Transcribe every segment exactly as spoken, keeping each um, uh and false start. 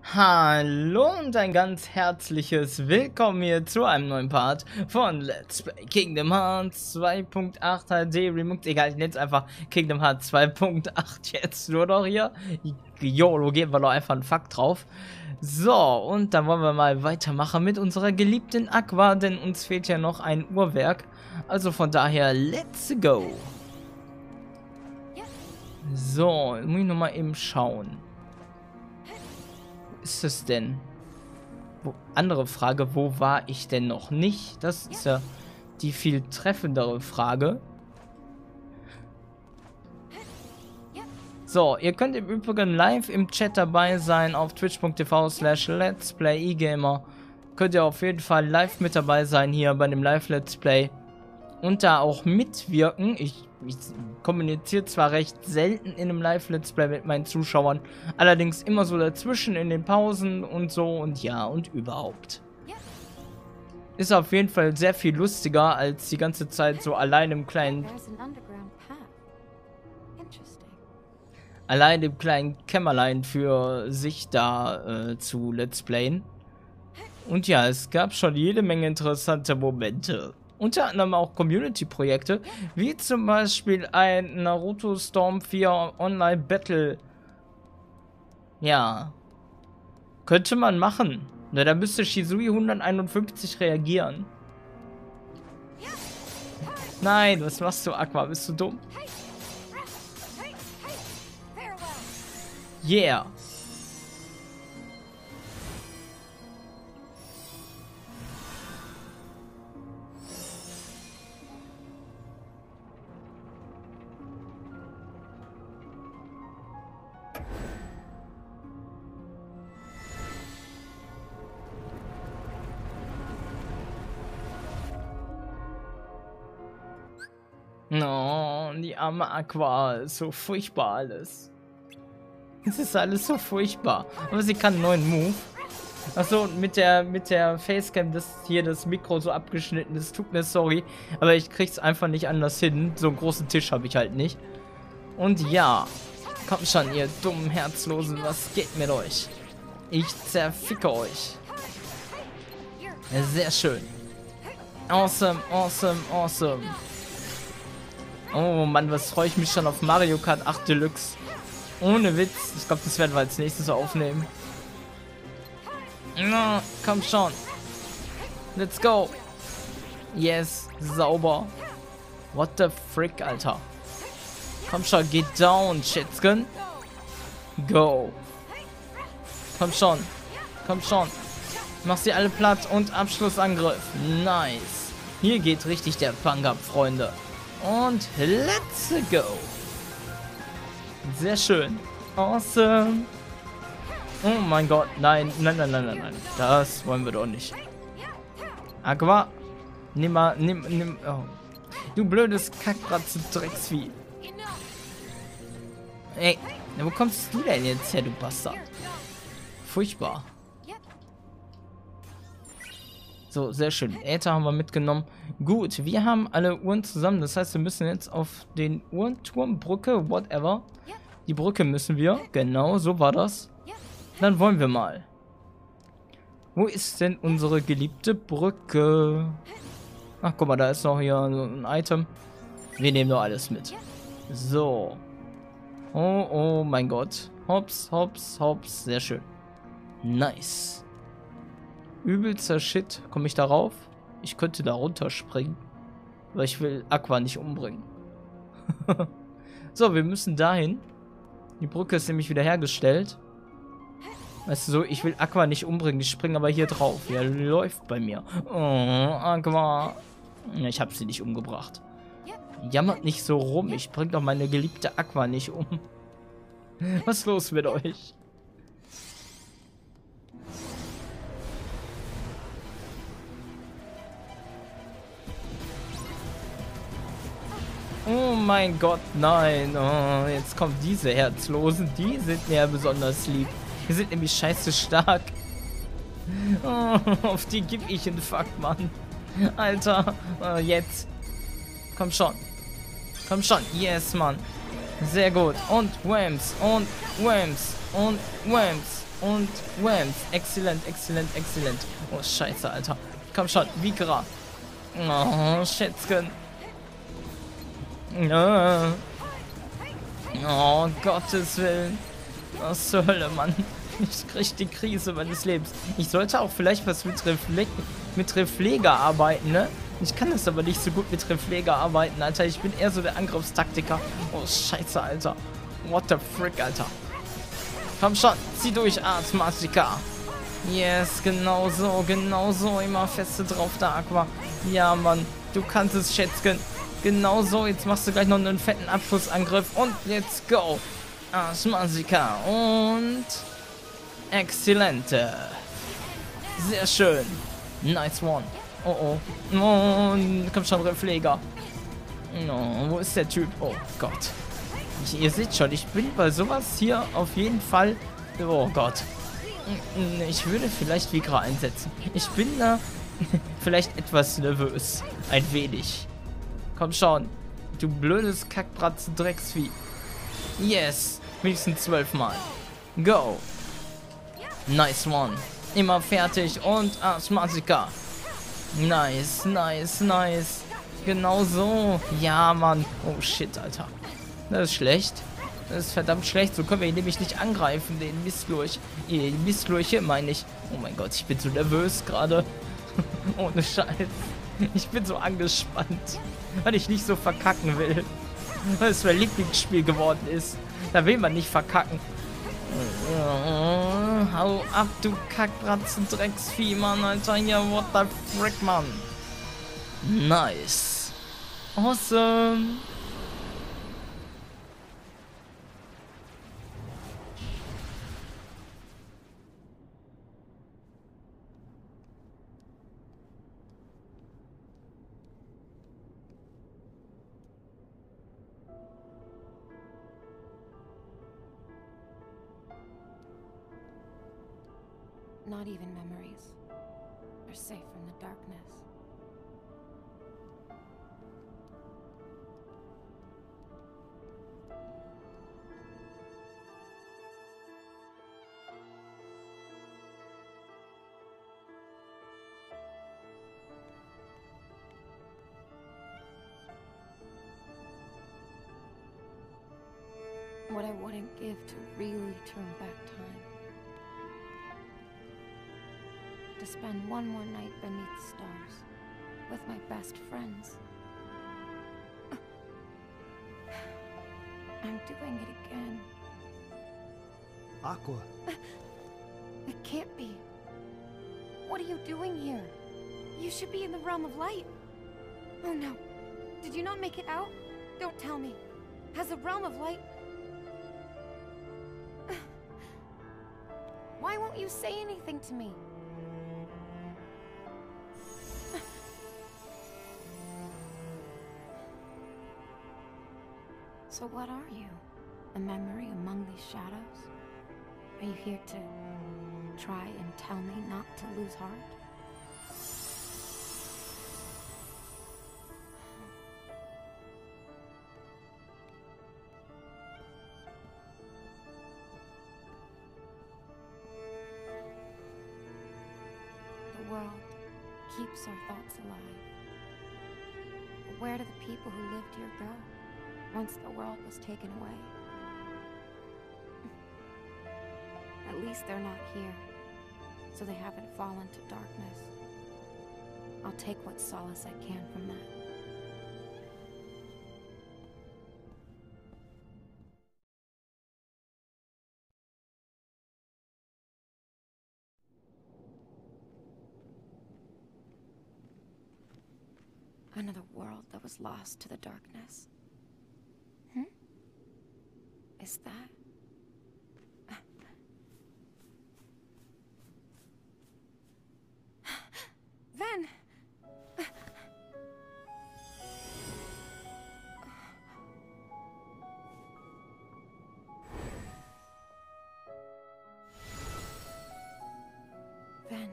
Hallo und ein ganz herzliches Willkommen hier zu einem neuen Part von Let's Play Kingdom Hearts zwei Punkt acht H D Remix. Egal, ich nenne es einfach Kingdom Hearts zwei Punkt acht jetzt nur noch hier. YOLO, geben wir doch einfach einen Fakt drauf. So, und dann wollen wir mal weitermachen mit unserer geliebten Aqua, denn uns fehlt ja noch ein Uhrwerk. Also von daher, let's go. So, muss ich nochmal eben schauen. Ist es denn? Wo, andere Frage, wo war ich denn noch nicht? Das ist ja die viel treffendere Frage. So, ihr könnt im Übrigen live im Chat dabei sein auf twitch punkt tv slash let's play egamer. Könnt ihr auf jeden Fall live mit dabei sein hier bei dem Live Let's Play. Und da auch mitwirken. Ich, ich kommuniziere zwar recht selten in einem Live-Let's Play mit meinen Zuschauern, allerdings immer so dazwischen in den Pausen und so und ja und überhaupt. Ist auf jeden Fall sehr viel lustiger, als die ganze Zeit so allein im kleinen... Allein im kleinen Kämmerlein für sich da äh, zu Let's Playen. Und ja, es gab schon jede Menge interessante Momente. Unter anderem auch Community-Projekte, wie zum Beispiel ein Naruto Storm vier Online Battle. Ja, könnte man machen. Na, da müsste Shisui hunderteinundfünfzig reagieren. Nein, was machst du, Aqua? Bist du dumm? Yeah. No, die arme Aqua, ist so furchtbar alles. Es ist alles so furchtbar. Aber sie kann einen neuen Move. Achso, mit der mit der Facecam, das hier das Mikro so abgeschnitten ist. Tut mir sorry, aber ich krieg's einfach nicht anders hin. So einen großen Tisch habe ich halt nicht. Und ja, kommt schon, ihr dummen Herzlosen, was geht mit euch? Ich zerficke euch. Sehr schön. Awesome, awesome, awesome. Oh Mann, was freue ich mich schon auf Mario Kart acht Deluxe. Ohne Witz. Ich glaube, das werden wir als nächstes aufnehmen. No, komm schon. Let's go. Yes, sauber. What the frick, Alter. Komm schon, geht down, Schätzchen. Go. Komm schon. Komm schon. Mach sie alle platt und Abschlussangriff. Nice. Hier geht richtig der Punk ab, Freunde. Und let's go. Sehr schön. Awesome. Oh mein Gott. Nein, nein, nein, nein, nein, nein. Das wollen wir doch nicht. Aqua. Nimm mal, nimm, nimm. Oh. Du blödes Kackbratze Drecksvieh. Ey, wo kommst du denn jetzt her, du Bastard? Furchtbar. So, sehr schön. Äther haben wir mitgenommen. Gut, wir haben alle Uhren zusammen. Das heißt, wir müssen jetzt auf den Uhrenturm, Brücke, whatever. Die Brücke müssen wir. Genau, so war das. Dann wollen wir mal. Wo ist denn unsere geliebte Brücke? Ach, guck mal, da ist noch hier so ein Item. Wir nehmen doch alles mit. So. Oh, oh mein Gott. Hops, hops, hops. Sehr schön. Nice. Übelster Shit. Komme ich darauf? Ich könnte da runterspringen. Aber ich will Aqua nicht umbringen. So, wir müssen dahin. Die Brücke ist nämlich wieder hergestellt. Weißt du so, ich will Aqua nicht umbringen. Ich springe aber hier drauf. Ja, läuft bei mir. Oh, Aqua. Ich habe sie nicht umgebracht. Jammert nicht so rum. Ich bringe doch meine geliebte Aqua nicht um. Was ist los mit euch? Oh mein Gott, nein. Oh, jetzt kommen diese Herzlosen. Die sind mir ja besonders lieb. Die sind nämlich scheiße stark. Oh, auf die gebe ich einen Fuck, Mann. Alter, oh, jetzt. Komm schon. Komm schon. Yes, Mann. Sehr gut. Und Whams. Und Whams. Und Whams. Und Whams. Exzellent, exzellent, exzellent. Oh, scheiße, Alter. Komm schon, Vikra. Oh, Schätzchen. Oh, oh, Gottes Willen. Was zur Hölle, Mann. Ich krieg die Krise meines Lebens. Ich sollte auch vielleicht was mit, Refle mit Refleger arbeiten, ne? Ich kann das aber nicht so gut mit Refleger arbeiten, Alter. Ich bin eher so der Angriffstaktiker. Oh, scheiße, Alter. What the frick, Alter. Komm schon, zieh durch, Art Masika. Yes, genau so, genau so. Immer feste drauf, da, Aqua. Ja, Mann. Du kannst es, Schätzchen. Genau so. Jetzt machst du gleich noch einen fetten Abschussangriff. Und let's go. Art Masika. Und... Exzellente. Sehr schön. Nice one. Oh, oh. Oh, komm schon, Refleger. Oh, wo ist der Typ? Oh Gott. Ich, ihr seht schon, ich bin bei sowas hier auf jeden Fall... Oh Gott. Ich würde vielleicht Vikra einsetzen. Ich bin da vielleicht etwas nervös. Ein wenig. Komm schon. Du blödes Kackbratzen Drecksvieh. Yes. Wenigstens zwölfmal. Go. Nice one. Immer fertig und Arschmasika. Nice, nice, nice. Genau so. Ja, Mann. Oh, shit, Alter. Das ist schlecht. Das ist verdammt schlecht. So können wir ihn nämlich nicht angreifen, den Mistlurch. Die Mistlurche meine ich. Oh mein Gott, ich bin so nervös gerade. Ohne Scheiß. Ich bin so angespannt. Weil ich nicht so verkacken will. Weil es mein Lieblingsspiel geworden ist. Da will man nicht verkacken. Oh, hau ab, du Kackbratzen Drecksvieh, Mann, Alter. Ja, what the frick, Mann. Nice. Awesome. Not even memories are safe from the darkness. What I wouldn't give to really turn back time. To spend one more night beneath the stars with my best friends. I'm doing it again. Aqua. It can't be. What are you doing here? You should be in the realm of light. Oh no. Did you not make it out? Don't tell me. Has the realm of light... Why won't you say anything to me? So what are you? A memory among these shadows? Are you here to try and tell me not to lose heart? The world keeps our thoughts alive. But where do the people who lived here go once the world was taken away? At least they're not here, so they haven't fallen to darkness. I'll take what solace I can from that. Another world that was lost to the darkness. Hmm? Is that... Ven! Ven,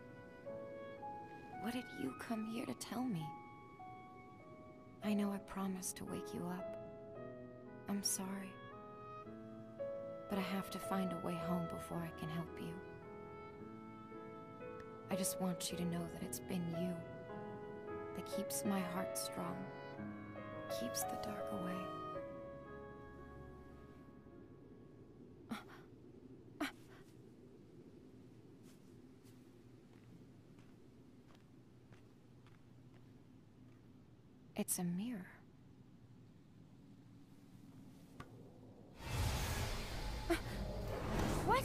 what did you come here to tell me? I know I promised to wake you up. I'm sorry. But I have to find a way home before I can help you. I just want you to know that it's been you that keeps my heart strong, keeps the dark away. It's a mirror. What?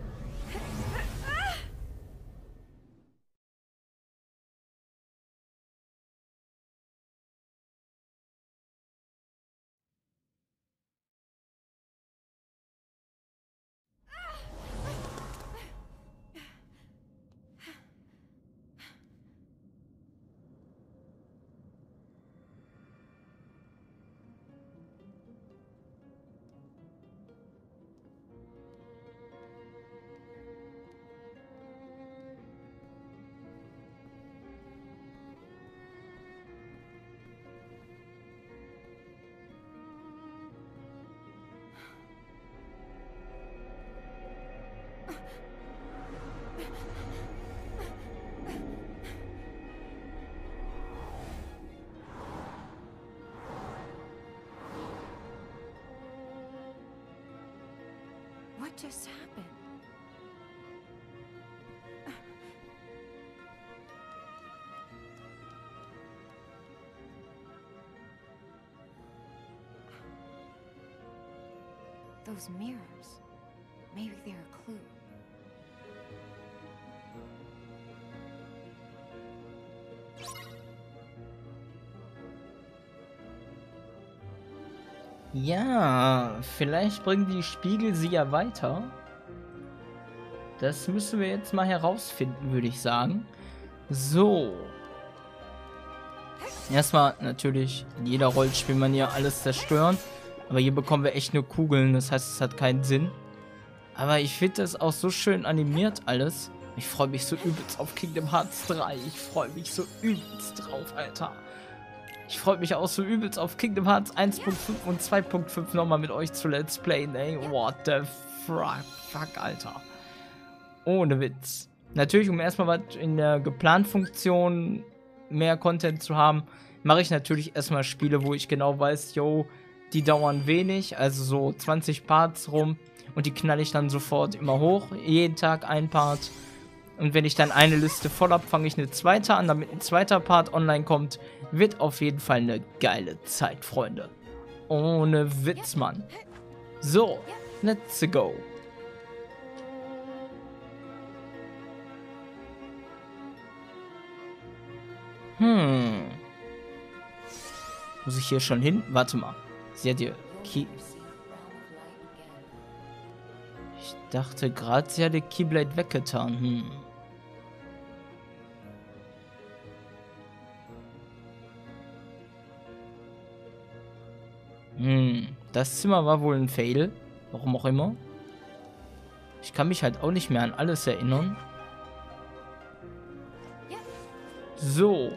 What just happened? Those mirrors. Maybe they're a clue. Ja, vielleicht bringen die Spiegel sie ja weiter. Das müssen wir jetzt mal herausfinden, würde ich sagen. So. Erstmal natürlich in jeder Rollenspielmanier alles zerstören. Aber hier bekommen wir echt nur Kugeln, das heißt, es hat keinen Sinn. Aber ich finde das auch so schön animiert alles. Ich freue mich so übelst auf Kingdom Hearts drei. Ich freue mich so übelst drauf, Alter. Ich freue mich auch so übelst auf Kingdom Hearts eins Punkt fünf und zwei Punkt fünf nochmal mit euch zu Let's Playen, ey. What the fuck, fuck, Alter. Ohne Witz. Natürlich, um erstmal was in der geplanten Funktion mehr Content zu haben, mache ich natürlich erstmal Spiele, wo ich genau weiß, yo, die dauern wenig, also so zwanzig Parts rum und die knall ich dann sofort immer hoch, jeden Tag ein Part. Und wenn ich dann eine Liste voll habe, fange ich eine zweite an, damit ein zweiter Part online kommt. Wird auf jeden Fall eine geile Zeit, Freunde. Ohne Witz, Mann. So, let's go. Hm. Muss ich hier schon hin? Warte mal. Sie hat ihr Key... Ich dachte gerade, sie hat die Keyblade weggetan. Hm. Hm. Das Zimmer war wohl ein Fail. Warum auch immer. Ich kann mich halt auch nicht mehr an alles erinnern. So.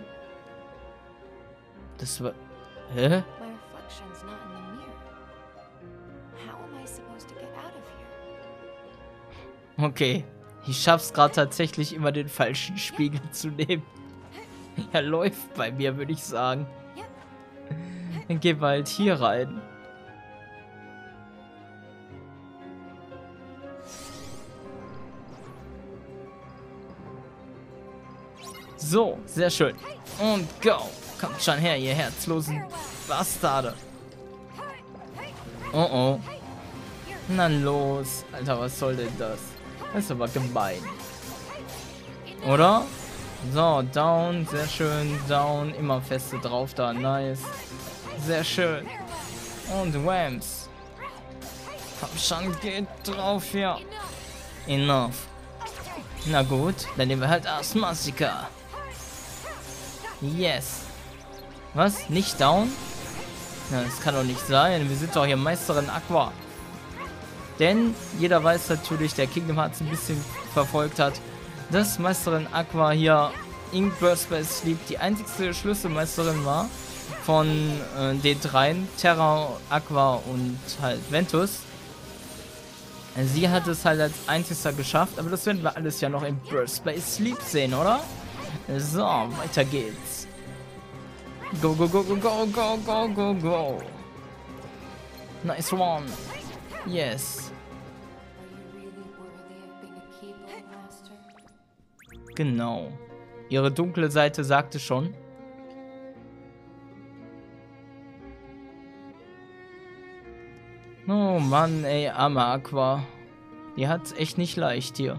Das war... Hä? Okay. Ich schaff's gerade tatsächlich immer den falschen Spiegel zu nehmen. Er läuft bei mir, würde ich sagen. Dann gehen wir halt hier rein. So, sehr schön. Und go. Kommt schon her, ihr herzlosen Bastarde. Oh oh. Na los. Alter, was soll denn das? Das ist aber gemein. Oder? So, down. Sehr schön. Down. Immer feste drauf da. Nice. Sehr schön. Und Whams. Komm schon, geht drauf hier. Enough. Na gut, dann nehmen wir halt Asthmatiker. Yes. Was? Nicht down? Ja, das kann doch nicht sein. Wir sind doch hier Meisterin Aqua. Denn jeder weiß natürlich, der Kingdom Hearts ein bisschen verfolgt hat, dass Meisterin Aqua hier Ink Burst by Sleep die einzigste Schlüsselmeisterin war. von äh, den dreien, Terra, Aqua und halt Ventus. Sie hat es halt als einziger geschafft, aber das werden wir alles ja noch im Burst by Sleep sehen, oder? So, weiter geht's. Go, go, go, go, go, go, go, go, go. Nice one. Yes. Genau. Ihre dunkle Seite sagte schon. Oh Mann, ey, arme Aqua. Die hat's echt nicht leicht hier.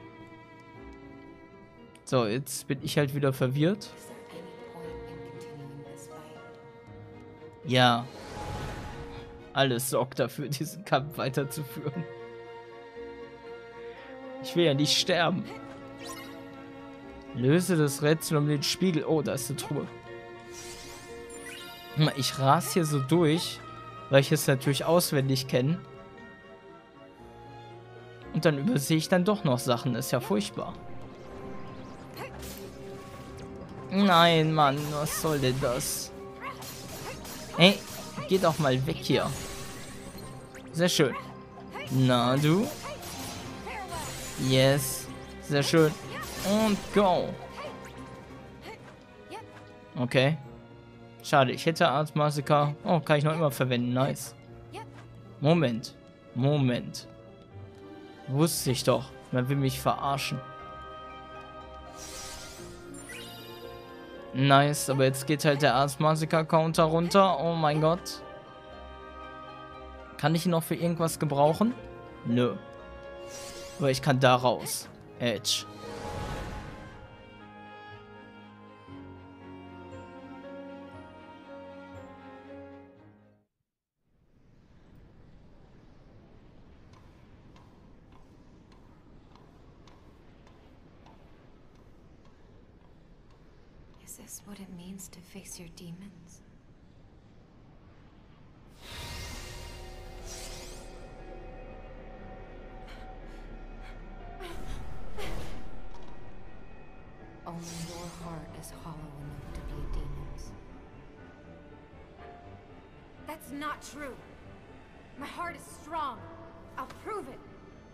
So, jetzt bin ich halt wieder verwirrt. Ja. Alles sorgt dafür, diesen Kampf weiterzuführen. Ich will ja nicht sterben. Löse das Rätsel um den Spiegel. Oh, da ist eine Truhe. Ich ras hier so durch, weil ich es natürlich auswendig kenne. Und dann übersehe ich dann doch noch Sachen. Das ist ja furchtbar. Nein, Mann, was soll denn das? Ey, geh doch mal weg hier. Sehr schön. Na, du? Yes. Sehr schön. Und go. Okay. Schade, ich hätte Art Masika. Oh, kann ich noch immer verwenden. Nice. Moment. Moment. Wusste ich doch. Man will mich verarschen. Nice, aber jetzt geht halt der Art Masika Counter runter. Oh mein Gott. Kann ich ihn noch für irgendwas gebrauchen? Nö. Aber ich kann da raus. Edge. Is this what it means to face your demons? Only your heart is hollow enough to be demons. That's not true. My heart is strong. I'll prove it.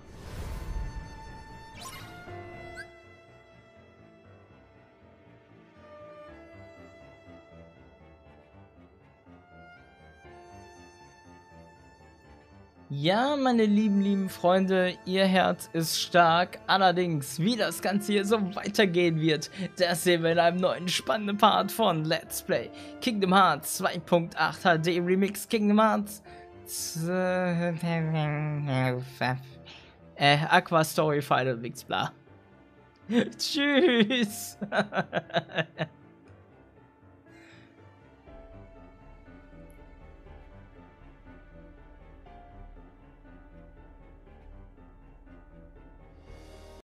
Ja, meine lieben, lieben Freunde, ihr Herz ist stark. Allerdings, wie das Ganze hier so weitergehen wird, das sehen wir in einem neuen spannenden Part von Let's Play Kingdom Hearts zwei Punkt acht H D Remix Kingdom Hearts äh, Aqua Story Final Mix, bla. Tschüss.